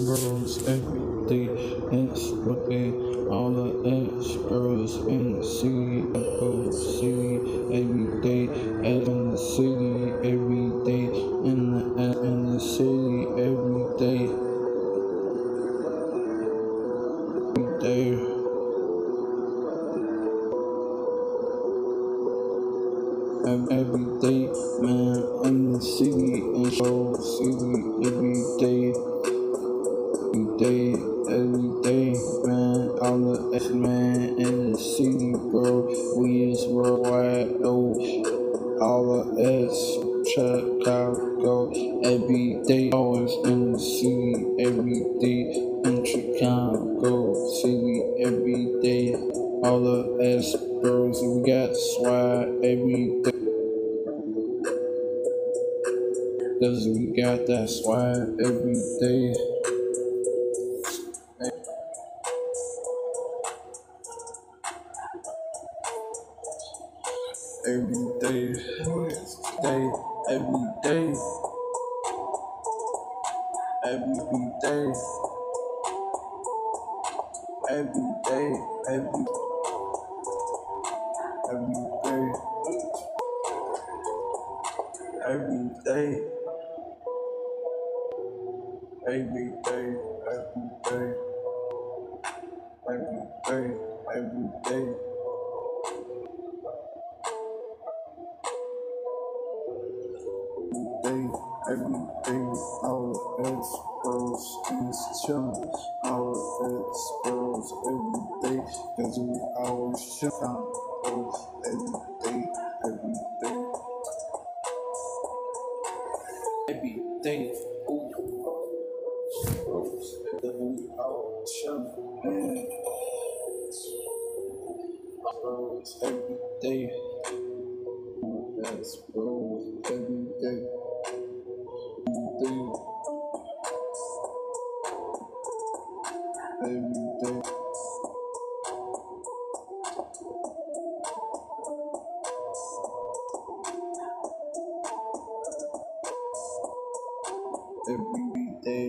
bros every day. It's looking all the S bros in the city. I go city every day. In the city every day. In the city every day. Every day. Every day, man, in the city, in show city, every day, man, all the X man in the city, bro, we is worldwide, oh, all the S, Chicago, every day, always in the city, every day, in Chicago city, every day, all the S bros, we got swag every day. Cause we got that swag every day. Every day, every day, every day, every day, every day, every day, every day, every day. Everything, our ex bros is chillin', our ex bros every day, cause we always chillin', every day, every day, ooh, bros, cause we always chillin', bros every day, ex bros every day. Every day, every day.